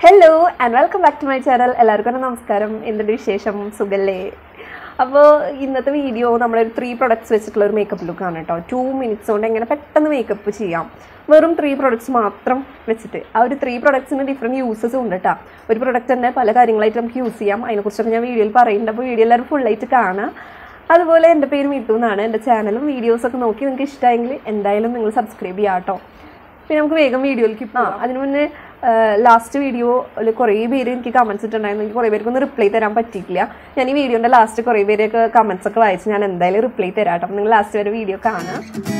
Hello and welcome back to my channel. എല്ലാവർക്കും നമസ്കാരം. എന്തുണ്ട് വിശേഷം? സുഖല്ലേ? അപ്പോൾ ഇന്നത്തെ വീഡിയോ നമ്മൾ 3 products വെച്ചിട്ടുള്ള ഒരു മേക്കപ്പ് ലുക്ക് ആണ് ട്ടോ. 2 minutes കൊണ്ട് എങ്ങനെ പെട്ടെന്ന് മേക്കപ്പ് ചെയ്യാം. വെറും 3 products മാത്രം വെച്ചിട്ട്. ആ ഒരു 3 productsന് ഡിഫറെന്റ് യൂസസ് ഉണ്ട് ട്ടോ. ഒരു product തന്നെ പല കാര്യങ്ങളായിട്ട് നമുക്ക് യൂസ് ചെയ്യാം. അതിനെക്കുറിച്ചൊക്കെ ഞാൻ വീഡിയോയിൽ പറയുന്നുണ്ട്. അപ്പോൾ വീഡിയോ എല്ലാവരും ഫുൾ ആയിട്ട് കാണുക. അതുപോലെ എൻ്റെ പേര് മിഥു എന്നാണ്. എൻ്റെ ചാനലും വീഡിയോസൊക്കെ നോക്കി നിങ്ങൾക്ക് ഇഷ്ടമായെങ്കിൽ എന്തായാലും നിങ്ങൾ സബ്സ്ക്രൈബ് ചെയ്യാം കേട്ടോ. പിന്നെ നമുക്ക് വേഗം വീഡിയോയിലേക്ക് പോകാം. അതിന് മുന്നേ ലാസ്റ്റ് വീഡിയോയിൽ കുറേ പേര് എനിക്ക് കമൻസ് ഇട്ടുണ്ടായിരുന്നു. എനിക്ക് കുറേ പേർക്കൊന്നും റിപ്ലൈ തരാൻ പറ്റിയിട്ടില്ല. ഞാൻ ഈ വീഡിയോൻ്റെ ലാസ്റ്റ് കുറേ പേരൊക്കെ കമൻസ് ഒക്കെ വായിച്ച് ഞാൻ എന്തായാലും റിപ്ലൈ തരാം കേട്ടോ. അപ്പം നിങ്ങൾ ലാസ്റ്റ് വരെ വീഡിയോ കാണാം.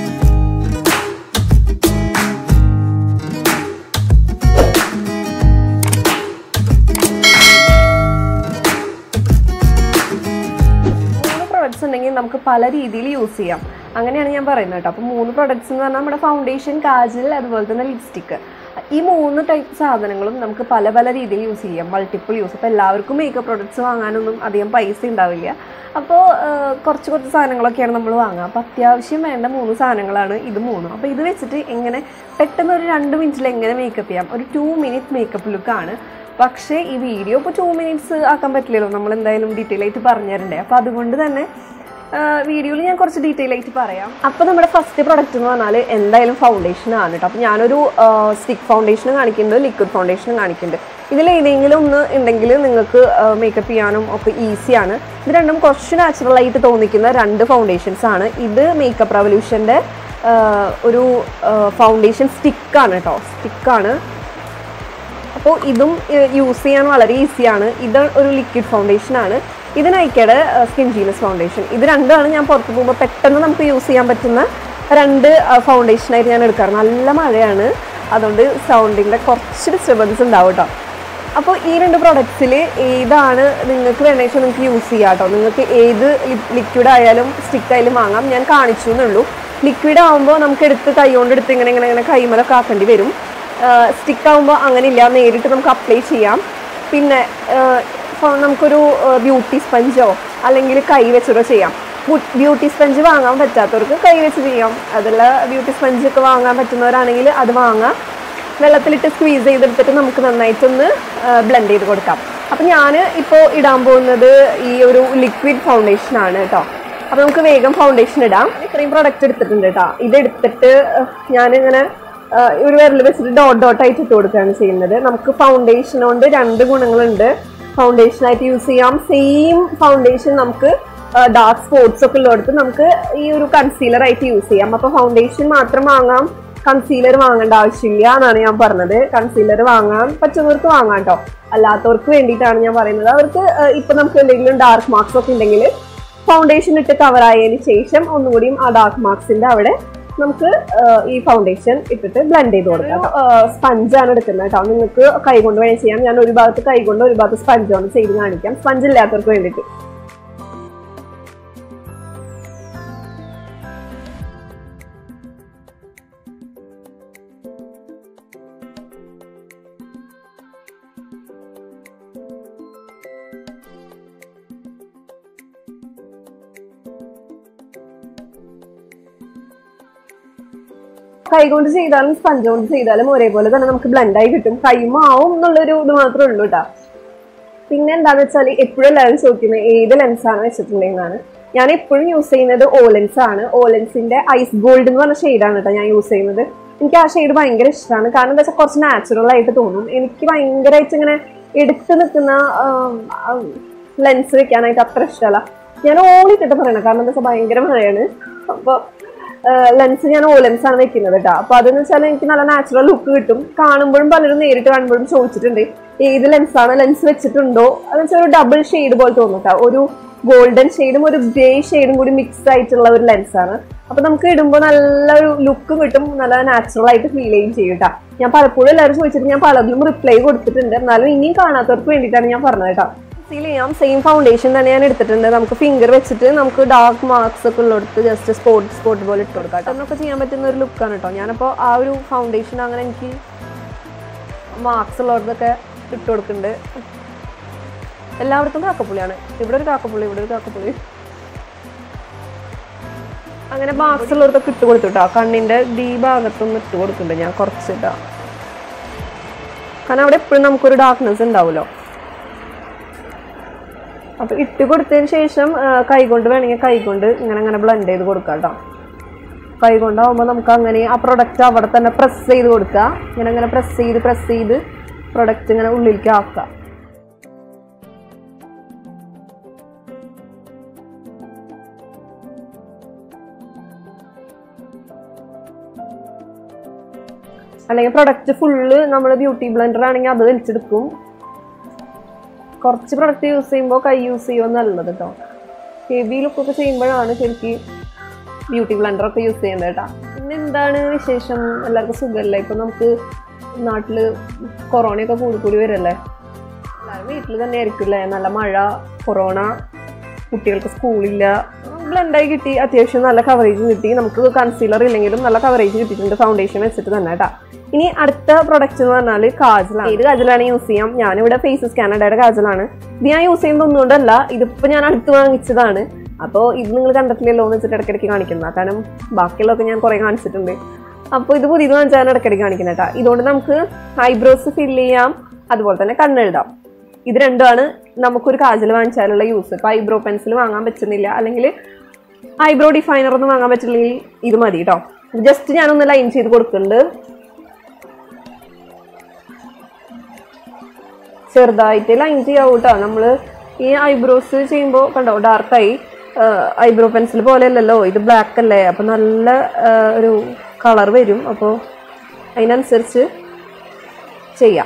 ഉണ്ടെങ്കിൽ നമുക്ക് പല രീതിയിൽ യൂസ് ചെയ്യാം. അങ്ങനെയാണ് ഞാൻ പറയുന്നത് കേട്ടോ. അപ്പോൾ 3 products എന്ന് പറഞ്ഞാൽ നമ്മുടെ ഫൗണ്ടേഷൻ, കാജൽ, അതുപോലെ തന്നെ ലിപ്സ്റ്റിക്ക്. ഈ 3 ടൈപ്പ് സാധനങ്ങളും നമുക്ക് പല പല രീതിയിൽ യൂസ് ചെയ്യാം, മൾട്ടിപ്പിൾ യൂസ്. അപ്പോൾ എല്ലാവർക്കും മേക്കപ്പ് പ്രോഡക്ട്സ് വാങ്ങാനൊന്നും അധികം പൈസ ഉണ്ടാവില്ല. അപ്പോൾ കുറച്ച് സാധനങ്ങളൊക്കെയാണ് നമ്മൾ വാങ്ങുക. അപ്പോൾ അത്യാവശ്യം വേണ്ട 3 സാധനങ്ങളാണ് ഇത് 3. അപ്പോൾ ഇത് വെച്ചിട്ട് എങ്ങനെ പെട്ടെന്ന് ഒരു 2 മിനിറ്റിൽ എങ്ങനെ മേക്കപ്പ് ചെയ്യാം, ഒരു 2 minute മേക്കപ്പ് ലുക്കാണ്. പക്ഷേ ഈ വീഡിയോ ഇപ്പോൾ 2 minutes ആക്കാൻ പറ്റില്ലല്ലോ, നമ്മൾ എന്തായാലും ഡീറ്റെയിൽ ആയിട്ട് പറഞ്ഞു തരണ്ടേ. അപ്പോൾ അതുകൊണ്ട് തന്നെ വീഡിയോയിൽ ഞാൻ കുറച്ച് ഡീറ്റെയിൽ ആയിട്ട് പറയാം. അപ്പോൾ നമ്മുടെ ഫസ്റ്റ് പ്രൊഡക്റ്റ് എന്ന് പറഞ്ഞാൽ എന്തായാലും ഫൗണ്ടേഷൻ ആണ് കേട്ടോ. അപ്പോൾ ഞാനൊരു സ്റ്റിക്ക് ഫൗണ്ടേഷനും കാണിക്കുന്നുണ്ട്, ലിക്വിഡ് ഫൗണ്ടേഷനും കാണിക്കുന്നുണ്ട്. ഇതിൽ ഏതെങ്കിലും ഒന്ന് ഉണ്ടെങ്കിൽ നിങ്ങൾക്ക് മേക്കപ്പ് ചെയ്യാനും ഒക്കെ ഈസിയാണ്. ഇത് രണ്ടും കുറച്ച് നാച്ചുറലായിട്ട് തോന്നിക്കുന്ന 2 ഫൗണ്ടേഷൻസ് ആണ്. ഇത് മേക്കപ്പ് റവല്യൂഷൻ്റെ ഒരു ഫൗണ്ടേഷൻ സ്റ്റിക്കാണ് കേട്ടോ, സ്റ്റിക്കാണ്. അപ്പോൾ ഇതും യൂസ് ചെയ്യാൻ വളരെ ഈസിയാണ്. ഇത് ഒരു ലിക്വിഡ് ഫൗണ്ടേഷനാണ്. ഇത് നൈക്കയുടെ സ്കിൻ ജീനസ് ഫൗണ്ടേഷൻ. ഇത് രണ്ടുമാണ് ഞാൻ പുറത്ത് പോകുമ്പോൾ പെട്ടെന്ന് നമുക്ക് യൂസ് ചെയ്യാൻ പറ്റുന്ന 2 ഫൗണ്ടേഷനായിട്ട് ഞാൻ എടുക്കാറ്. നല്ല മഴയാണ്, അതുകൊണ്ട് സൗണ്ടിൻ്റെ കുറച്ച് ഡിസ്റ്റർബൻസ് ഉണ്ടാവും കേട്ടോ. അപ്പോൾ ഈ 2 പ്രൊഡക്ട്സിൽ ഏതാണ് നിങ്ങൾക്ക് വേണമെങ്കിൽ നിങ്ങൾക്ക് യൂസ് ചെയ്യാം കേട്ടോ. നിങ്ങൾക്ക് ഏത് ലിക്വിഡ് ആയാലും സ്റ്റിക്ക് ആയാലും വാങ്ങാം. ഞാൻ കാണിച്ചു എന്നുള്ളൂ. ലിക്വിഡ് ആകുമ്പോൾ നമുക്ക് എടുത്ത് കൈ കൊണ്ട് എടുത്ത് ഇങ്ങനെ കൈമലൊക്കെ ആക്കേണ്ടി വരും. സ്റ്റിക്ക് ആകുമ്പോൾ അങ്ങനെയില്ല, നേരിട്ട് നമുക്ക് അപ്ലൈ ചെയ്യാം. പിന്നെ നമുക്കൊരു ബ്യൂട്ടി സ്പഞ്ചോ അല്ലെങ്കിൽ കൈ വെച്ചിട്ടോ ചെയ്യാം. ബ്യൂട്ടി സ്പഞ്ച് വാങ്ങാൻ പറ്റാത്തവർക്ക് കൈ വെച്ച് ചെയ്യാം. അതല്ല ബ്യൂട്ടി സ്പഞ്ചൊക്കെ വാങ്ങാൻ പറ്റുന്നവരാണെങ്കിൽ അത് വാങ്ങാം. വെള്ളത്തിലിട്ട് സ്ക്വീസ് ചെയ്തെടുത്തിട്ട് നമുക്ക് നന്നായിട്ടൊന്ന് ബ്ലെൻഡ് ചെയ്ത് കൊടുക്കാം. അപ്പം ഞാൻ ഇപ്പോൾ ഇടാൻ പോകുന്നത് ഈ ഒരു ലിക്വിഡ് ഫൗണ്ടേഷനാണ് കേട്ടോ. അപ്പോൾ നമുക്ക് വേഗം ഫൗണ്ടേഷൻ ഇടാം. ഇത്രയും പ്രൊഡക്റ്റ് എടുത്തിട്ടുണ്ട് കേട്ടോ. ഇതെടുത്തിട്ട് ഞാനിങ്ങനെ ഒരു വിരൽ വെച്ചിട്ട് ഡോട്ടായിട്ട് ഇട്ട് കൊടുക്കുകയാണ് ചെയ്യുന്നത്. നമുക്ക് ഫൗണ്ടേഷൻ കൊണ്ട് 2 ഗുണങ്ങളുണ്ട്. ഫൗണ്ടേഷനായിട്ട് യൂസ് ചെയ്യാം. സെയിം ഫൗണ്ടേഷൻ നമുക്ക് ഡാർക്ക് സ്പോട്ട്സ് ഒക്കെ ഉള്ളിടത്ത് നമുക്ക് ഈ ഒരു കൺസീലറായിട്ട് യൂസ് ചെയ്യാം. അപ്പോൾ ഫൗണ്ടേഷൻ മാത്രം വാങ്ങാം, കൺസീലർ വാങ്ങേണ്ട ആവശ്യമില്ല എന്നാണ് ഞാൻ പറഞ്ഞത്. കൺസീലർ വാങ്ങാൻ പറ്റുന്നവർക്ക് വാങ്ങാം കേട്ടോ. അല്ലാത്തവർക്ക് വേണ്ടിയിട്ടാണ് ഞാൻ പറയുന്നത്. അവർക്ക് ഇപ്പം നമുക്ക് എന്തെങ്കിലും ഡാർക്ക് മാർക്സ് ഒക്കെ ഉണ്ടെങ്കിൽ ഫൗണ്ടേഷൻ ഇട്ട് കവർ ആയതിനു ശേഷം ഒന്നുകൂടിയും ആ ഡാർക്ക് മാർക്സിൻ്റെ അവിടെ നമുക്ക് ഈ ഫൗണ്ടേഷൻ ഇട്ടിട്ട് ബ്ലെൻഡ് ചെയ്ത് കൊടുക്കാം. സ്പഞ്ചാണ് എടുക്കുന്നത് കേട്ടോ. നിങ്ങൾക്ക് കൈ കൊണ്ട് വേണേൽ ചെയ്യാം. ഞാൻ ഒരു ഭാഗത്ത് കൈ കൊണ്ട് ഒരു ഭാഗത്ത് സ്പഞ്ച് കൊണ്ട് ചെയ്ത് കാണിക്കാം, സ്പഞ്ച് ഇല്ലാത്തവർക്ക് വേണ്ടിയിട്ട്. കൈ കൊണ്ട് ചെയ്താലും സ്പഞ്ച് കൊണ്ട് ചെയ്താലും ഒരേപോലെ തന്നെ നമുക്ക് ബ്ലെൻഡായി കിട്ടും. കൈമാവും എന്നുള്ളൊരു ഇത് മാത്രമേ ഉള്ളൂ കേട്ടോ. പിന്നെ എന്താണെന്ന് വെച്ചാൽ എപ്പോഴും എല്ലാവരും ചോദിക്കുന്നത് ഏത് ലെൻസാണ് വെച്ചിട്ടുണ്ടെന്നാണ്. ഞാൻ എപ്പോഴും യൂസ് ചെയ്യുന്നത് ഓ ലെൻസ് ആണ്. ഓ ലെൻസിന്റെ ഐസ് ഗോൾഡ് എന്ന് പറഞ്ഞ ഷെയ്ഡാണ് കേട്ടോ ഞാൻ യൂസ് ചെയ്യുന്നത്. എനിക്ക് ആ ഷെയ്ഡ് ഭയങ്കര ഇഷ്ടമാണ്. കാരണം എന്താ വെച്ചാൽ കുറച്ച് നാച്ചുറൽ ആയിട്ട് തോന്നും. എനിക്ക് ഭയങ്കരമായിട്ട് ഇങ്ങനെ എടുത്ത് നിൽക്കുന്ന ലെൻസ് വെക്കാനായിട്ട് അത്ര ഇഷ്ടമല്ല. ഞാൻ ഓളിട്ടിട്ട് പറയണം, കാരണം എന്താ വെച്ചാൽ ഭയങ്കര മഴയാണ്. അപ്പോൾ ലെൻസ് ഞാൻ ഓ ലെൻസ് ആണ് വെക്കുന്നത് കേട്ടോ. അപ്പോൾ അതെന്ന് വെച്ചാൽ എനിക്ക് നല്ല നാച്ചുറൽ ലുക്ക് കിട്ടും. കാണുമ്പോഴും പലരും നേരിട്ട് കാണുമ്പോഴും ചോദിച്ചിട്ടുണ്ട് ഏത് ലെൻസാണ്, ലെൻസ് വെച്ചിട്ടുണ്ടോ. അതെന്ന് വെച്ചാൽ ഒരു ഡബിൾ ഷെയ്ഡ് പോലെ തോന്നും കേട്ടോ. ഒരു ഗോൾഡൻ ഷെയ്ഡും ഒരു ഗ്രേ ഷെയ്ഡും കൂടി മിക്സ് ആയിട്ടുള്ള ഒരു ലെൻസാണ്. അപ്പോൾ നമുക്ക് ഇടുമ്പോൾ നല്ലൊരു ലുക്ക് കിട്ടും, നല്ല നാച്ചുറൽ ആയിട്ട് ഫീൽ ചെയ്യും ചെയ്യും കേട്ടോ. ഞാൻ പലപ്പോഴും എല്ലാവരും ചോദിച്ചിട്ട് ഞാൻ പലതിലും റിപ്ലൈ കൊടുത്തിട്ടുണ്ട്. എന്നാലും ഇനിയും കാണാത്തവർക്ക് വേണ്ടിയിട്ടാണ് ഞാൻ പറഞ്ഞത് കേട്ടോ. ഫീൽ ചെയ്യാം. സെയിം ഫൗണ്ടേഷൻ തന്നെ ഞാൻ എടുത്തിട്ടുണ്ട്. നമുക്ക് ഫിംഗർ വെച്ചിട്ട് നമുക്ക് ഡാർക്ക് മാർക്സ് ഒക്കെ ഉള്ളിടത്ത് ജസ്റ്റ് സ്പോട്ട് പോലെ ഇട്ട് കൊടുക്കാം കേട്ടോ. എന്നൊക്കെ ചെയ്യാൻ പറ്റുന്ന ഒരു ലുക്കാണ് കേട്ടോ. ഞാനപ്പോൾ ആ ഒരു ഫൗണ്ടേഷൻ അങ്ങനെ എനിക്ക് മാർക്സ് ഉള്ളിടത്തൊക്കെ ഇട്ട് കൊടുക്കുന്നുണ്ട്. എല്ലായിടത്തും കാക്കപ്പുള്ളിയാണ്. ഇവിടെ ഒരു കാക്കപ്പുള്ളി, ഇവിടെ ഒരു കാക്കപ്പുള്ളി. അങ്ങനെ മാർക്സ് ഉള്ളിടത്തൊക്കെ ഇട്ട് കൊടുത്തു കേട്ടോ. കണ്ണിൻ്റെ ഈ ഭാഗത്തൊന്നും ഇട്ട് കൊടുക്കുന്നുണ്ട് ഞാൻ കുറച്ചിട്ടാ. കാരണം അവിടെ എപ്പോഴും നമുക്കൊരു ഡാർക്ക്നെസ് ഉണ്ടാവുമല്ലോ. അപ്പോൾ ഇട്ട് കൊടുത്തതിന് ശേഷം കൈകൊണ്ട് വേണമെങ്കിൽ കൈകൊണ്ട് ഇങ്ങനെ ബ്ലെൻഡ് ചെയ്ത് കൊടുക്കാം കേട്ടോ. കൈകൊണ്ടാവുമ്പോൾ നമുക്ക് അങ്ങനെ ആ പ്രൊഡക്റ്റ് അവിടെ തന്നെ പ്രസ് ചെയ്ത് കൊടുക്കുക. ഇങ്ങനെ പ്രസ് ചെയ്ത് പ്രൊഡക്റ്റ് ഇങ്ങനെ ഉള്ളിലേക്ക് ആക്കുക. അല്ലെങ്കിൽ പ്രൊഡക്റ്റ് ഫുള്ള് നമ്മൾ ബ്യൂട്ടി ബ്ലെൻഡർ ആണെങ്കിൽ അത് വലിച്ചെടുക്കും. കുറച്ച് പ്രൊഡക്റ്റ് യൂസ് ചെയ്യുമ്പോൾ കൈ യൂസ് ചെയ്യുക നല്ലത് കേട്ടോ. ഹെവി ലുക്കൊക്കെ ചെയ്യുമ്പോഴാണ് ശരിക്കും ബ്യൂട്ടി ബ്ലെൻഡറൊക്കെ യൂസ് ചെയ്യേണ്ടത് കേട്ടോ. പിന്നെ എന്താണ് വിശേഷം? എല്ലാവർക്കും സുഖമല്ലേ? ഇപ്പം നമുക്ക് നാട്ടിൽ കൊറോണയൊക്കെ കൂടി വരല്ലേ. എല്ലാവരും വീട്ടിൽ തന്നെ ആയിരിക്കും അല്ലേ. നല്ല മഴ, കൊറോണ, കുട്ടികൾക്ക് സ്കൂളില്ല. ബ്ലെൻഡായി കിട്ടി, അത്യാവശ്യം നല്ല കവറേജ് കിട്ടി. നമുക്ക് കൺസീലർ ഇല്ലെങ്കിലും നല്ല കവറേജ് കിട്ടിയിട്ടുണ്ട് ഫൗണ്ടേഷൻ വെച്ചിട്ട് തന്നെ കേട്ടോ. ഇനി അടുത്ത പ്രൊഡക്റ്റ് എന്ന് പറഞ്ഞാൽ കാജലാണ്. ഏത് കാജലാണ് യൂസ് ചെയ്യാം? ഞാനിവിടെ ഫേസസ് കാനഡയുടെ കാജലാണ്. ഇത് ഞാൻ യൂസ് ചെയ്യുന്നത് ഒന്നുകൊണ്ടല്ല, ഇതിപ്പോൾ ഞാൻ അടുത്ത് വാങ്ങിച്ചതാണ്. അപ്പോൾ ഇത് നിങ്ങൾ കണ്ടിട്ടില്ലല്ലോ എന്ന് വെച്ചിട്ട് ഇടയ്ക്കിടയ്ക്ക് കാണിക്കുന്നത്. കാരണം ബാക്കിയുള്ളതൊക്കെ ഞാൻ കുറേ കാണിച്ചിട്ടുണ്ട്. അപ്പോൾ ഇത് പുതിയത് വാങ്ങിച്ചാണ് ഇടയ്ക്കിടയ്ക്ക് കാണിക്കുന്നത് കേട്ടോ. ഇതുകൊണ്ട് നമുക്ക് ഐബ്രോസ് ഫില്ല് ചെയ്യാം, അതുപോലെ തന്നെ കണ്ണെഴുതാം. ഇത് രണ്ടുമാണ് നമുക്കൊരു കാജൽ വാങ്ങിച്ചാലുള്ള യൂസ്. ഇപ്പോൾ ഐബ്രോ പെൻസിൽ വാങ്ങാൻ പറ്റുന്നില്ല, അല്ലെങ്കിൽ ഐബ്രോ ഡിഫൈനർ ഒന്നും വാങ്ങാൻ പറ്റില്ലെങ്കിൽ ഇത് മതി കേട്ടോ. ജസ്റ്റ് ഞാനൊന്ന് ലൈൻ ചെയ്ത് കൊടുക്കുന്നുണ്ട്. ചെറുതായിട്ട് ലൈൻ ചെയ്യാവൂ കേട്ടോ. നമ്മൾ ഈ ഐബ്രോസ് ചെയ്യുമ്പോൾ കണ്ടോ ഡാർക്കായി. ഐബ്രോ പെൻസിൽ പോലെ അല്ലല്ലോ, ഇത് ബ്ലാക്ക് അല്ലേ. അപ്പോൾ നല്ല ഒരു കളർ വരും. അപ്പോൾ അതിനനുസരിച്ച് ചെയ്യാം.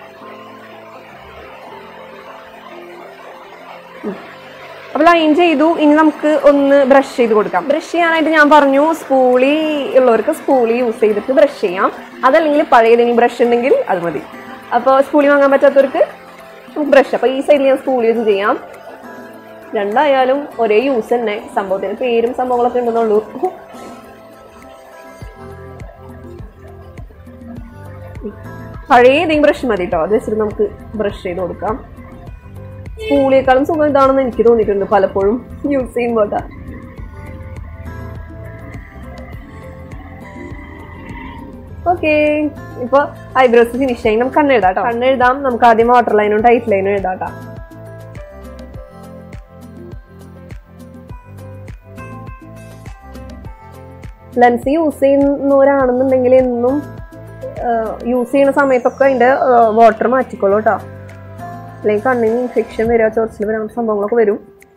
അപ്പോൾ ലൈൻ ചെയ്തു. ഇനി നമുക്ക് ഒന്ന് ബ്രഷ് ചെയ്ത് കൊടുക്കാം. ബ്രഷ് ചെയ്യാനായിട്ട് ഞാൻ പറഞ്ഞു സ്പൂളി ഉള്ളവർക്ക് സ്പൂളി യൂസ് ചെയ്തിട്ട് ബ്രഷ് ചെയ്യാം. അതല്ലെങ്കിൽ പഴയതിനി ബ്രഷ് ഉണ്ടെങ്കിൽ അത് മതി. അപ്പോൾ സ്പൂളി വാങ്ങാൻ പറ്റാത്തവർക്ക് ബ്രഷ്. അപ്പോൾ ഈ സൈഡിൽ ഞാൻ സ്പൂളി യൂസ് ചെയ്യാം. രണ്ടായാലും ഒരേ യൂസ് തന്നെ. സംഭവത്തിന് പേരും സംഭവങ്ങളൊക്കെ ഉണ്ടെന്നുള്ളൂ. പഴയ ഏതെങ്കിലും ബ്രഷ് മതി കേട്ടോ. അത് വെച്ചിട്ട് നമുക്ക് ബ്രഷ് ചെയ്ത് കൊടുക്കാം. സ്പൂളിയേക്കാളും സുഖം ഇതാണെന്ന് എനിക്ക് തോന്നിയിട്ടുണ്ട് പലപ്പോഴും യൂസ് ചെയ്യുമ്പോൾ. ഓക്കെ, ഇപ്പോൾ ഐബ്രോസ് ഫിനിഷ് ആയി. നമുക്ക് കണ്ണെഴുതാം കേട്ടോ. കണ്ണെഴുതാം. നമുക്ക് ആദ്യം വാട്ടർ ലൈനും ടൈറ്റ് ലൈനും എഴുതാം കേട്ടോ. ലെൻസ് യൂസ് ചെയ്യുന്നവരാണെന്നുണ്ടെങ്കിൽ എന്നും യൂസ് ചെയ്യുന്ന സമയത്തൊക്കെ അതിൻ്റെ വാട്ടർ മാറ്റിക്കോളൂ കേട്ടോ. അല്ലെങ്കിൽ കണ്ണിന് ഇൻഫെക്ഷൻ വരിക, ചൊറിച്ചിൽ വരിക, അങ്ങനത്തെ സംഭവങ്ങളൊക്കെ വരും.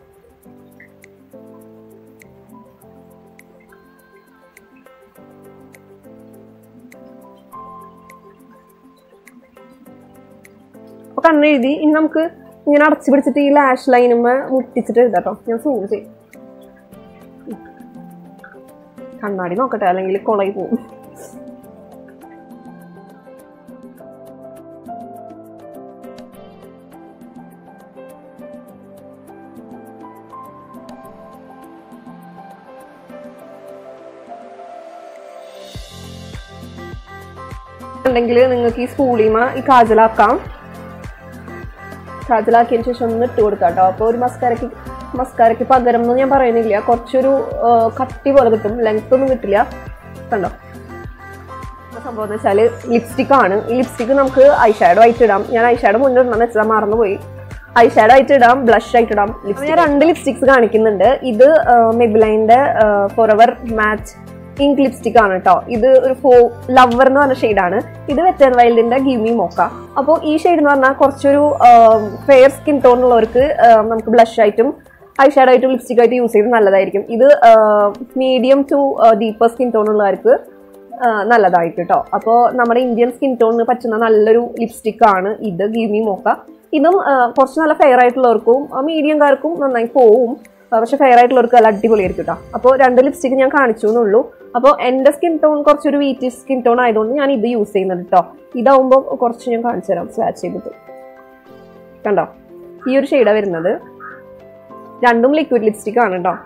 അപ്പോൾ കണ്ണെഴുതി. ഇനി നമുക്ക് ഇങ്ങനെ അടച്ചു പിടിച്ചിട്ട് ഈ ലാഷ് ലൈനുമ്മ മുട്ടിച്ചിട്ട് എഴുതാട്ടോ. ഞാൻ സൂം ചെയ്യും. കണ്ണാടി നോക്കട്ടെ, അല്ലെങ്കിൽ കൊളയി പോവും. ഉണ്ടെങ്കിൽ നിങ്ങൾക്ക് ഈ സ്പൂളിമ ഈ കാജലാക്കാം. കാജലാക്കിയതിന് ശേഷം ഒന്ന് ഇട്ട് കൊടുക്കാം കേട്ടോ. അപ്പോൾ ഒരു മസ്കാരയ്ക്ക് പകരം എന്ന് ഞാൻ പറയുന്നില്ല, കുറച്ചൊരു കട്ടി പോലെ കിട്ടും, ലെങ്ത് ഒന്നും കിട്ടില്ല. കണ്ടോ സംഭവം എന്ന് വെച്ചാൽ ലിപ്സ്റ്റിക്കാണ്. ഈ ലിപ്സ്റ്റിക്ക് നമുക്ക് ഐഷാഡോ ആയിട്ട് ഇടാം. ഞാൻ ഐഷാഡോ മുന്നേ ഇടണമെന്ന് വെച്ചാൽ മറന്നുപോയി. ഐഷാഡോ ആയിട്ട് ഇടാം, ബ്ലഷ് ആയിട്ട് ഇടാം. ഞാൻ 2 ലിപ്സ്റ്റിക്സ് കാണിക്കുന്നുണ്ട്. ഇത് മെബിലൈൻ്റെ ഫോറെവർ മാറ്റ് ഇങ്ക് ലിപ്സ്റ്റിക് ആണ് കേട്ടോ. ഇത് ഒരു ലവർ എന്ന് പറഞ്ഞ ഷെയ്ഡാണ്. ഇത് വെറ്റ് ആൻഡ് വൈൽഡിന്റെ ഗിവ് മീ മോക്ക. അപ്പോൾ ഈ ഷെയ്ഡ് എന്ന് പറഞ്ഞാൽ കുറച്ചൊരു ഫെയർ സ്കിൻ ടോൺ ഉള്ളവർക്ക് നമുക്ക് ബ്ലഷ് ആയിട്ടും ഐഷാഡോ ആയിട്ടും ലിപ്സ്റ്റിക് ആയിട്ട് യൂസ് ചെയ്ത് നല്ലതായിരിക്കും. ഇത് medium to deeper skin tone ഉള്ളവർക്ക് നല്ലതായിട്ട് കേട്ടോ. അപ്പോൾ നമ്മുടെ ഇന്ത്യൻ സ്കിൻ ടോണിന് പറ്റുന്ന നല്ലൊരു ലിപ്സ്റ്റിക് ആണ് ഇത്, ഗിവ് മീ മോക്ക. ഇതും കുറച്ച് നല്ല ഫെയർ ആയിട്ടുള്ളവർക്കും മീഡിയംകാർക്കും നന്നായി പോവും. പക്ഷെ ഫെയർ ആയിട്ടുള്ളവർക്ക് നല്ല അടിപൊളിയായിരിക്കും കേട്ടോ. അപ്പോൾ 2 ലിപ്സ്റ്റിക്ക് ഞാൻ കാണിച്ചു എന്നുള്ളൂ. അപ്പോൾ എൻ്റെ സ്കിൻ ടോൺ കുറച്ചൊരു വീറ്റി സ്കിൻ ടോൺ ആയതുകൊണ്ട് ഞാൻ ഇത് യൂസ് ചെയ്യുന്നത് കേട്ടോ. ഇതാവുമ്പോൾ കുറച്ച് ഞാൻ കാണിച്ചു തരാം സ്വാച്ച് ചെയ്തിട്ട്. കണ്ടോ ഈ ഒരു ഷെയ്ഡാണ് വരുന്നത്. 2ഉം ലിക്വിഡ് ലിപ്സ്റ്റിക് ആണ് കേട്ടോ.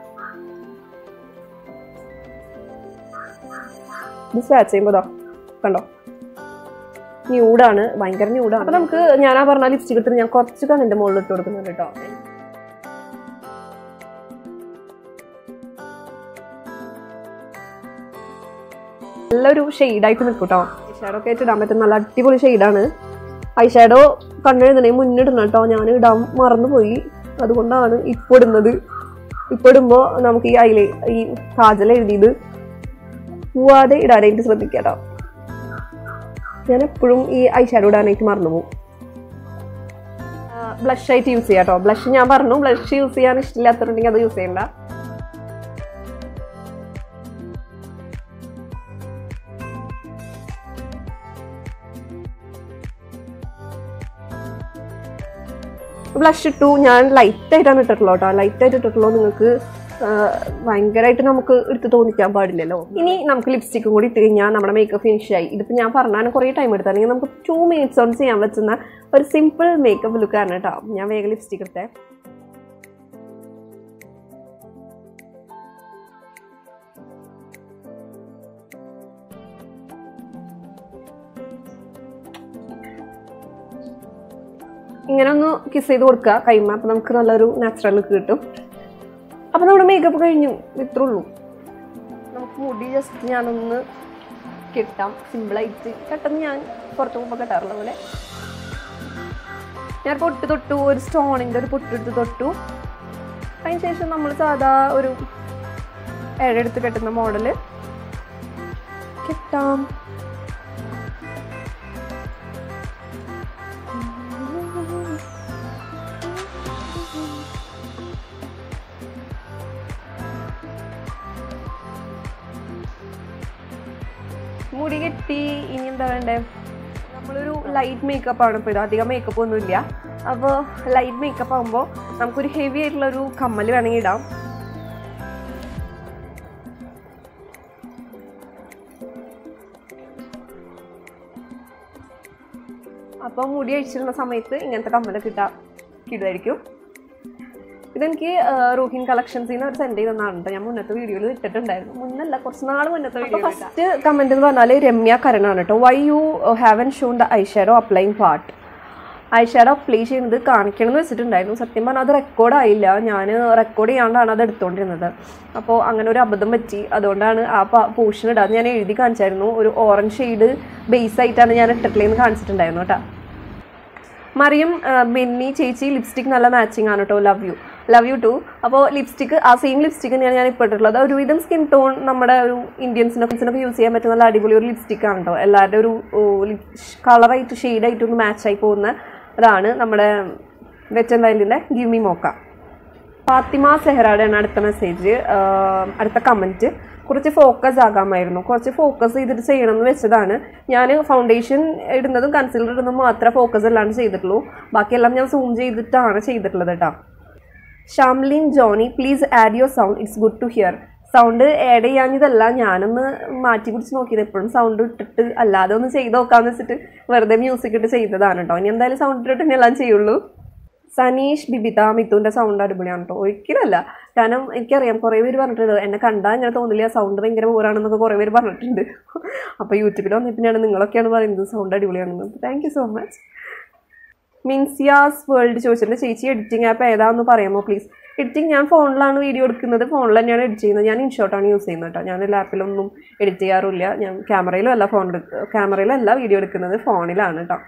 ഇത് സ്വാച്ച് ചെയ്യുമ്പോൾ കണ്ടോ ന്യൂഡാണ്, ഭയങ്കര ന്യൂഡാണ്. അപ്പോൾ നമുക്ക് ഞാനാ പറഞ്ഞ ലിപ്സ്റ്റിക് ഇട്ട് ഞാൻ കുറച്ച് കണ്ണിൻ്റെ മുകളിൽ ഇട്ട് കൊടുക്കുന്നുണ്ട് കേട്ടോ. നല്ലൊരു ഷെയ്ഡായിട്ട് നിൽക്കും കേട്ടോ. ഷെയ്ഡൊക്കെ ആയിട്ട് ഇടാൻ പറ്റും. നല്ല അടിപൊളി ഷെയ്ഡാണ്. ഐ ഷാഡോ കണ്ണെഴുതണേ മുന്നിടണം കേട്ടോ. ഞാൻ ഇടാൻ മറന്നുപോയി, അതുകൊണ്ടാണ് ഇപ്പോൾ ഇടുന്നത്. ഇപ്പോൾ ഇടുമ്പോൾ നമുക്ക് ഈ കാജൽ എഴുതിയത് പോവാതെ ഇടാനായിട്ട് ശ്രദ്ധിക്കാം കേട്ടോ. ഞാൻ എപ്പോഴും ഈ ഐ ഷാഡോ ഇടാനായിട്ട് മറന്നു പോകും. ബ്ലഷ് ആയിട്ട് യൂസ് ചെയ്യാം കേട്ടോ. ബ്ലഷ് ഞാൻ പറഞ്ഞു, ബ്ലഷ് യൂസ് ചെയ്യാൻ ഇഷ്ടമില്ലാത്തതുണ്ടെങ്കിൽ അത് യൂസ് ചെയ്യണ്ട. ബ്ലഷ് ഇട്ടു. ഞാൻ ലൈറ്റായിട്ടാണ് ഇട്ടിട്ടുള്ളൂ കേട്ടോ. ലൈറ്റായിട്ട് ഇട്ടിട്ടുള്ളൂ. നിങ്ങൾക്ക് ഭയങ്കരമായിട്ട് നമുക്ക് എടുത്ത് തോന്നിക്കാൻ പാടില്ലല്ലോ. ഇനി നമുക്ക് ലിപ്സ്റ്റിക്കും കൂടി ഇട്ട് കഴിഞ്ഞാൽ നമ്മുടെ മേക്കപ്പ് ഫിനിഷ് ആയി. ഇതിപ്പോൾ ഞാൻ പറഞ്ഞാൽ കുറേ ടൈം എടുത്താണെങ്കിൽ നമുക്ക് 2 minutes കൊണ്ട് ചെയ്യാൻ പറ്റുന്ന ഒരു സിമ്പിൾ മേക്കപ്പ് ലുക്കാണ് കേട്ടോ. ഞാൻ വേഗം ലിപ്സ്റ്റിക് എടുത്തേ. ഇങ്ങനെ ഒന്ന് കിസ് ചെയ്ത് കൊടുക്കുക കൈമ. അപ്പം നമുക്ക് നല്ലൊരു നാച്ചുറൽ ലുക്ക് കിട്ടും. അപ്പം നമ്മുടെ മേക്കപ്പ് കഴിഞ്ഞു. ഇത്രേ ഉള്ളൂ. നമുക്ക് മുടി ജസ്റ്റ് ഞാനൊന്ന് കെട്ടാം സിമ്പിളായിട്ട്. പെട്ടെന്ന് ഞാൻ പുറത്ത് പോകുമ്പോൾ കെട്ടാറുള്ള പോലെ ഞാൻ പൊട്ട് തൊട്ടു. ഒരു സ്റ്റോണിൻ്റെ ഒരു പൊട്ടെടുത്ത് തൊട്ടു. അതിന് ശേഷം നമ്മൾ സാധാ ഒരു എടുത്ത് കെട്ടുന്ന മോഡല് കെട്ടാം. മുടി കെട്ടി. ഇനി എന്താ വേണ്ടേ? നമ്മളൊരു ലൈറ്റ് മേക്കപ്പാണ് ഇപ്പോൾ ഇത്. അധികം മേക്കപ്പ് ഒന്നുമില്ല. അപ്പോൾ ലൈറ്റ് മേക്കപ്പ് ആകുമ്പോൾ നമുക്കൊരു ഹെവി ആയിട്ടുള്ളൊരു കമ്മൽ വേണമെങ്കിൽ ഇടാം. അപ്പോൾ മുടി അഴിച്ചിരുന്ന സമയത്ത് ഇങ്ങനത്തെ കമ്മലൊക്കെ ഇടുമായിരിക്കും. ഇതെനിക്ക് റൂഹിൻ കളക്ഷൻസിൽ നിന്ന് അവർ സെൻഡ് ചെയ്ത് തന്നാണ് കേട്ടോ. ഞാൻ മുന്നത്തെ വീഡിയോയിൽ ഇട്ടിട്ടുണ്ടായിരുന്നു. മുന്നല്ല, കുറച്ച് നാൾ മുന്നത്തെ വീഡിയോ. ഫസ്റ്റ് കമൻറ്റ് എന്ന് പറഞ്ഞാൽ രമ്യ കരനാണ് കേട്ടോ. Why you haven't shown the eye shadow applying part. Eye shadow apply ചെയ്യുന്നത് കാണിക്കണം എന്ന് വെച്ചിട്ടുണ്ടായിരുന്നു. സത്യം പറഞ്ഞാൽ അത് റെക്കോർഡായില്ല. ഞാൻ റെക്കോർഡ് ചെയ്യാണ്ടാണ് അത് എടുത്തുകൊണ്ടിരുന്നത്. അപ്പോൾ അങ്ങനെ ഒരു അബദ്ധം പറ്റി. അതുകൊണ്ടാണ് ആ പോർഷൻ ഇടാതെ ഞാൻ എഴുതി കാണിച്ചായിരുന്നു. ഒരു ഓറഞ്ച് ഷെയ്ഡ് ബേസ് ആയിട്ടാണ് ഞാൻ ഇട്ടിട്ടില്ലെന്ന് കാണിച്ചിട്ടുണ്ടായിരുന്നു കേട്ടോ. മറിയം ബെന്നി ചേച്ചി ലിപ്സ്റ്റിക് നല്ല മാച്ചിങ് ആണ് കേട്ടോ. Love you too. അപ്പോൾ ലിപ്സ്റ്റിക്ക് ആ സെയിം ലിപ്സ്റ്റിക്ക് തന്നെയാണ് ഞാൻ ഇപ്പോൾ ഇട്ടിട്ടുള്ളത്. ഒരുവിധം സ്കിൻ ടോൺ നമ്മുടെ ഒരു ഇന്ത്യൻസിനൊക്കെ യൂസ് ചെയ്യാൻ പറ്റുന്ന നല്ല അടിപൊളി ഒരു ലിപ്സ്റ്റിക്കാണ് കേട്ടോ. എല്ലാവരുടെ ഒരു കളറായിട്ട് ഷെയ്ഡായിട്ടൊന്ന് മാച്ചായി പോകുന്ന അതാണ് നമ്മുടെ വെറ്റ് ആൻഡ് വൈൽഡിൻ്റെ ഗിവ് മീ മോക്ക. ഫാത്തിമ സെഹ്റയുടെയാണ് അടുത്ത മെസ്സേജ്. അടുത്ത കമൻറ്റ്. കുറച്ച് ഫോക്കസ് ആകാമായിരുന്നു. കുറച്ച് ഫോക്കസ് ചെയ്തിട്ട് ചെയ്യണമെന്ന് വെച്ചതാണ്. ഞാൻ ഫൗണ്ടേഷൻ ഇടുന്നതും കൺസീലർ ഇടുന്നതും മാത്രമേ ഫോക്കസ് അല്ലാണ്ട് ചെയ്തിട്ടുള്ളൂ. ബാക്കിയെല്ലാം ഞാൻ സൂം ചെയ്തിട്ടാണ് ചെയ്തിട്ടുള്ളത് കേട്ടോ. Shamlin Johny please add your sound, it's good to hear. Sound add ചെയ്യാഞ്ഞതല്ല, ഞാനൊന്ന് മാറ്റി പിടിച്ച് നോക്കിയത്. എപ്പോഴും സൗണ്ട് ഇട്ടിട്ട് അല്ലാതെ ഒന്ന് ചെയ്ത് നോക്കാമെന്ന് വെച്ചിട്ട് വെറുതെ മ്യൂസിക് ഇട്ട് ചെയ്തതാണ് കേട്ടോ. ഇനി എന്തായാലും സൗണ്ട് ഇട്ടിട്ട് തന്നെ എല്ലാം ചെയ്യുള്ളൂ. സനീഷ് ബിബിത മിഥുവിൻ്റെ സൗണ്ട് അടിപൊളിയാണ് കേട്ടോ. ഒരിക്കലല്ല, കാരണം എനിക്കറിയാം കുറേ പേര് പറഞ്ഞിട്ടുണ്ട് എന്നെ കണ്ടാൽ ഇങ്ങനെ തോന്നില്ല, സൗണ്ട് ഭയങ്കര ബോറാണെന്നൊക്കെ കുറേ പേര് പറഞ്ഞിട്ടുണ്ട്. അപ്പോൾ യൂട്യൂബിൽ വന്നിട്ടാണ് നിങ്ങളൊക്കെയാണ് പറയുന്നത് സൗണ്ട് അടിപൊളിയാണെന്ന്. Thank you so much. Minsiyas World ചോദിച്ചിട്ടുണ്ട് ചേച്ചി എഡിറ്റിംഗ് ആപ്പ് ഏതാണെന്ന് പറയാമോ പ്ലീസ്. എഡിറ്റിംഗ് ഞാൻ ഫോണിലാണ് വീഡിയോ എടുക്കുന്നത്, ഫോണിൽ തന്നെയാണ് എഡിറ്റ് ചെയ്യുന്നത്. ഞാൻ ഇൻഷോട്ടാണ് യൂസ് ചെയ്യുന്നത് കേട്ടോ. ഞാൻ ലാപ്പിലൊന്നും എഡിറ്റ് ചെയ്യാറില്ല. ഞാൻ ക്യാമറയിലും അല്ല വീഡിയോ എടുക്കുന്നത്, ഫോണിലാണ് കേട്ടോ.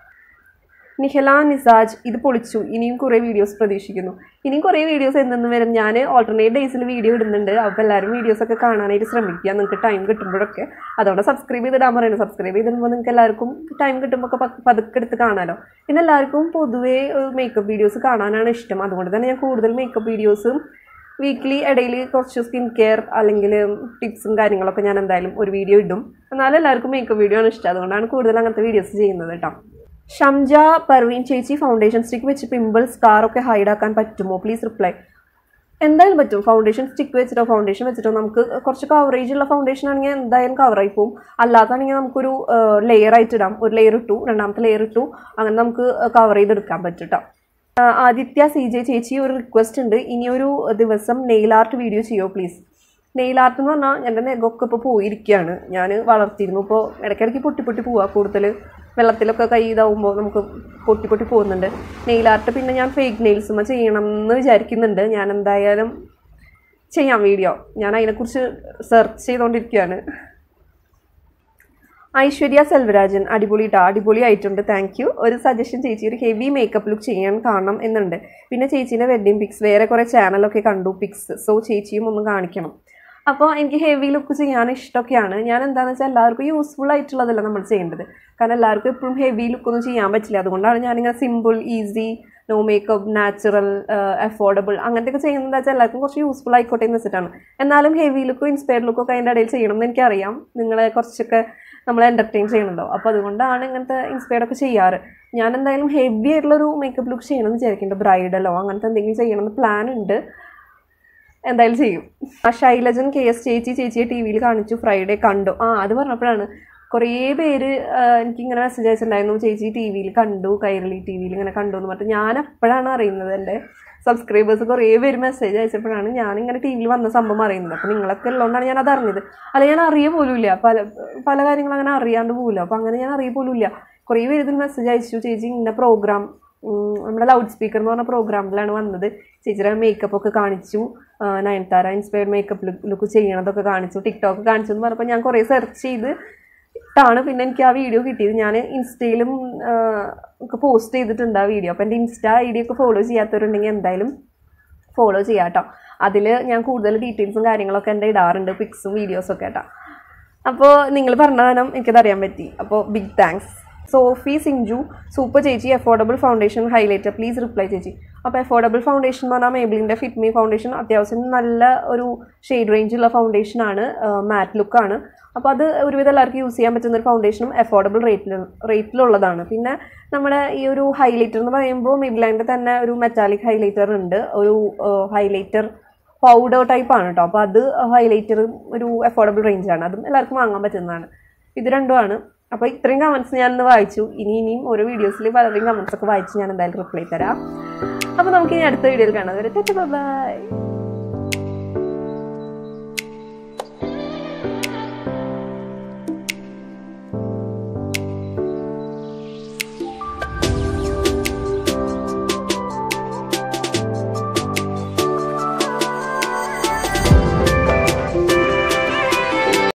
നിഹല നിസാജ് ഇത് പൊളിച്ചു, ഇനിയും കുറേ വീഡിയോസ് പ്രതീക്ഷിക്കുന്നു. ഇനിയും കുറേ വീഡിയോസ് എന്തെന്ന് വരും. ഞാൻ ഓൾട്ടർനേറ്റ് ഡേയ്സിൽ വീഡിയോ ഇടുന്നുണ്ട്. അപ്പോൾ എല്ലാവരും വീഡിയോസൊക്കെ കാണാനായിട്ട് ശ്രമിക്കുക നിങ്ങൾക്ക് ടൈം കിട്ടുമ്പോഴൊക്കെ. അതുകൊണ്ട് സബ്സ്ക്രൈബ് ചെയ്തിടാൻ പറയുന്നത്. സബ്സ്ക്രൈബ് ചെയ്തിടുമ്പോൾ നിങ്ങൾക്ക് എല്ലാവർക്കും ടൈം കിട്ടുമ്പോൾ ഒക്കെ പതുക്കെ എടുത്ത് കാണാമല്ലോ. പിന്നെ എല്ലാവർക്കും പൊതുവേ മേക്കപ്പ് വീഡിയോസ് കാണാനാണ് ഇഷ്ടം. അതുകൊണ്ട് തന്നെ ഞാൻ കൂടുതൽ മേക്കപ്പ് വീഡിയോസും വീക്ക്ലി ഇടയിൽ കുറച്ച് സ്കിൻ കെയർ അല്ലെങ്കിൽ ടിപ്സും കാര്യങ്ങളൊക്കെ ഞാൻ എന്തായാലും ഒരു വീഡിയോ ഇടും. എന്നാലും എല്ലാവർക്കും മേക്കപ്പ് വീഡിയോ ആണ് ഇഷ്ടം. അതുകൊണ്ടാണ് കൂടുതൽ അങ്ങനത്തെ വീഡിയോസ് ചെയ്യുന്നത് കേട്ടോ. ഷംജ പർവീൻ ചേച്ചി ഫൗണ്ടേഷൻ സ്റ്റിക്ക് വെച്ച് പിമ്പിൾസ് സ്കാറൊക്കെ ഹൈഡാക്കാൻ പറ്റുമോ പ്ലീസ് റിപ്ലൈ. എന്തായാലും പറ്റും. ഫൗണ്ടേഷൻ സ്റ്റിക്ക് വെച്ചിട്ടോ ഫൗണ്ടേഷൻ വെച്ചിട്ടോ നമുക്ക് കുറച്ച് കവറേജ് ഉള്ള ഫൗണ്ടേഷൻ ആണെങ്കിൽ എന്തായാലും കവറായി പോകും. അല്ലാത്താണെങ്കിൽ നമുക്കൊരു ലെയർ ആയിട്ട് ഇടാം. ഒരു ലെയർ ഇട്ടു, രണ്ടാമത്തെ ലെയർ ഇട്ടു, അങ്ങനെ നമുക്ക് കവർ ചെയ്തെടുക്കാൻ പറ്റും കേട്ടോ. ആദിത്യ CJ ചേച്ചി ഒരു റിക്വസ്റ്റ് ഉണ്ട്, ഇനിയൊരു ദിവസം നെയിൽ ആർട്ട് വീഡിയോ ചെയ്യോ പ്ലീസ്. നെയിൽ ആർട്ട് എന്ന് പറഞ്ഞാൽ എൻ്റെ നെഗൊക്കെ ഇപ്പോൾ പോയിരിക്കുകയാണ്. ഞാൻ വളർത്തിയിരുന്നു. ഇപ്പോൾ ഇടയ്ക്കിടയ്ക്ക് പൊട്ടി പോവുക. കൂടുതൽ വെള്ളത്തിലൊക്കെ കൈ ഇതാവുമ്പോൾ നമുക്ക് പൊട്ടി പോകുന്നുണ്ട്. നെയിൽ ആർട്ട് പിന്നെ ഞാൻ ഫേക്ക് നെയിൽസും ചെയ്യണം എന്ന് വിചാരിക്കുന്നുണ്ട്. ഞാൻ എന്തായാലും ചെയ്യാം വീഡിയോ. ഞാൻ അതിനെക്കുറിച്ച് സെർച്ച് ചെയ്തുകൊണ്ടിരിക്കുകയാണ്. ഐശ്വര്യ സെൽവരാജൻ അടിപൊളിയായിട്ടുണ്ട്. Thank you. ഒരു സജഷൻ, ചേച്ചി ഒരു ഹെവി മേക്കപ്പ് ലുക്ക് ചെയ്യാൻ കാണണം എന്നുണ്ട്. പിന്നെ ചേച്ചീൻ്റെ വെഡ്ഡിങ് പിക്സ് വേറെ കുറേ ചാനലൊക്കെ കണ്ടു പിക്സ്. സോ ചേച്ചിയും ഒന്ന് കാണിക്കണം. അപ്പോൾ എനിക്ക് ഹെവി ലുക്ക് ചെയ്യാൻ ഇഷ്ടമൊക്കെയാണ്. ഞാൻ എന്താണെന്ന് വെച്ചാൽ എല്ലാവർക്കും യൂസ്ഫുൾ ആയിട്ടുള്ളതല്ല നമ്മൾ ചെയ്യേണ്ടത്. കാരണം എല്ലാവർക്കും എപ്പോഴും ഹെവി ലുക്കൊന്നും ചെയ്യാൻ പറ്റില്ല. അതുകൊണ്ടാണ് ഞാനിങ്ങനെ simple, easy, no makeup, natural, affordable അങ്ങനത്തെയൊക്കെ ചെയ്യുന്നത് വെച്ചാൽ എല്ലാവർക്കും കുറച്ച് യൂസ്ഫുൾ ആയിക്കോട്ടെ എന്ന് വെച്ചിട്ടാണ്. എന്നാലും ഹെവി ലുക്കും ഇൻസ്പയർഡ് ലുക്കൊക്കെ അതിൻ്റെ ഇടയിൽ ചെയ്യണം എന്ന് എനിക്കറിയാം. നിങ്ങളെ കുറച്ചൊക്കെ നമ്മൾ എൻ്റർടൈൻ ചെയ്യണമല്ലോ. അപ്പോൾ അതുകൊണ്ടാണ് ഇങ്ങനത്തെ ഇൻസ്പയർഡൊക്കെ ചെയ്യാറ്. ഞാൻ എന്തായാലും ഹെവി ആയിട്ടുള്ളൊരു മേക്കപ്പ് ലുക്ക് ചെയ്യണമെന്ന് വിചാരിക്കുന്നുണ്ട്. ബ്രൈഡലോ അങ്ങനത്തെ എന്തെങ്കിലും ചെയ്യണമെന്ന് പ്ലാൻ ഉണ്ട്. എന്തായാലും ചെയ്യും. ശൈലജൻ KS ചേച്ചിയെ ടി വിയിൽ കാണിച്ചു, ഫ്രൈഡേ കണ്ടു. അത് പറഞ്ഞപ്പോഴാണ് കുറേ പേര് എനിക്കിങ്ങനെ മെസ്സേജ് അയച്ചിട്ടുണ്ടായിരുന്നു, ചേച്ചി ടി വിയിൽ കണ്ടു, കൈരളി ടി വിയിൽ ഇങ്ങനെ കണ്ടു എന്ന് പറഞ്ഞിട്ട്. ഞാൻ എപ്പോഴാണ് അറിയുന്നത്, എൻ്റെ സബ്സ്ക്രൈബേഴ്സ് കുറേ പേര് മെസ്സേജ് അയച്ചപ്പോഴാണ് ഞാനിങ്ങനെ ടി വിയിൽ വന്ന സംഭവം അറിയുന്നത്. അപ്പോൾ നിങ്ങളൊക്കെ ഉള്ളതുകൊണ്ടാണ് ഞാനത് അറിഞ്ഞത്. അല്ല, ഞാൻ അറിയ പോലുമില്ല, പല കാര്യങ്ങളും അങ്ങനെ അറിയാണ്ട് പോകില്ല. അപ്പോൾ അങ്ങനെ ഞാൻ അറിയ പോലുമില്ല. കുറേ പേര് ഇതിൽ മെസ്സേജ് അയച്ചു, ചേച്ചി ഇന്ന പ്രോഗ്രാം, നമ്മുടെ ലൗഡ് സ്പീക്കർ എന്ന് പറഞ്ഞ പ്രോഗ്രാമിലാണ് വന്നത്, ചേച്ചിയുടെ മേക്കപ്പ് ഒക്കെ കാണിച്ചു, നയൻതാര ഇൻസ്പയർഡ് മേക്കപ്പ് ലുക്ക് ചെയ്യണതൊക്കെ കാണിച്ചു, ടിക്ടോക്ക് കാണിച്ചു എന്ന് പറഞ്ഞപ്പോൾ ഞാൻ കുറേ സെർച്ച് ചെയ്ത് ാണ് പിന്നെ എനിക്ക് ആ വീഡിയോ കിട്ടിയത്. ഞാൻ ഇൻസ്റ്റയിലും ഒക്കെ പോസ്റ്റ് ചെയ്തിട്ടുണ്ട് ആ വീഡിയോ. അപ്പോൾ എൻ്റെ ഇൻസ്റ്റ ID ഒക്കെ ഫോളോ ചെയ്യാത്തവരുണ്ടെങ്കിൽ എന്തായാലും ഫോളോ ചെയ്യാം കേട്ടോ. അതിൽ ഞാൻ കൂടുതൽ ഡീറ്റെയിൽസും കാര്യങ്ങളൊക്കെ എൻ്റെ ഇടാറുണ്ട്, പിക്സും വീഡിയോസൊക്കെ കേട്ടോ. അപ്പോൾ നിങ്ങൾ പറഞ്ഞ കാരണം എനിക്കത് അറിയാൻ പറ്റി. അപ്പോൾ big thanks. Sofi Sinchu, super ചേച്ചി, affordable foundation highlighter please reply ചേച്ചി. അപ്പോൾ അഫോർഡബിൾ ഫൗണ്ടേഷൻ എന്ന് പറഞ്ഞാൽ മേബിലിൻ്റെ ഫിറ്റ് മീ ഫൗണ്ടേഷൻ അത്യാവശ്യം നല്ല ഒരു ഷെയ്ഡ് റേഞ്ചുള്ള ഫൗണ്ടേഷനാണ്, മാറ്റ് ലുക്കാണ്. അപ്പോൾ അത് ഒരുവിധം എല്ലാവർക്കും യൂസ് ചെയ്യാൻ പറ്റുന്ന ഒരു ഫൗണ്ടേഷനും അഫോർഡബിൾ റേറ്റിലുള്ളതാണ്. പിന്നെ നമ്മുടെ ഈ ഒരു ഹൈലൈറ്റർ എന്ന് പറയുമ്പോൾ മേബിലിൻ്റെ തന്നെ ഒരു മെറ്റാലിക് ഹൈലൈറ്റർ ഉണ്ട്, ഒരു ഹൈലൈറ്റർ പൗഡർ ടൈപ്പാണ് കേട്ടോ. അപ്പോൾ അത് ഹൈലൈറ്റർ ഒരു അഫോർഡബിൾ റേഞ്ചാണ്, അതും എല്ലാവർക്കും വാങ്ങാൻ പറ്റുന്നതാണ്. ഇത് രണ്ടുമാണ്. അപ്പോൾ ഇത്രയും കമൻറ്റ്സ് ഞാനിന്ന് വായിച്ചു. ഇനിയും ഓരോ വീഡിയോസിൽ പലരെയും കമൻറ്റ്സൊക്കെ വായിച്ച് ഞാൻ എന്തായാലും റിപ്ലൈ തരാം. അപ്പോൾ നമുക്ക് ഇനി അടുത്ത വീഡിയോയിൽ കാണാം. ബൈ.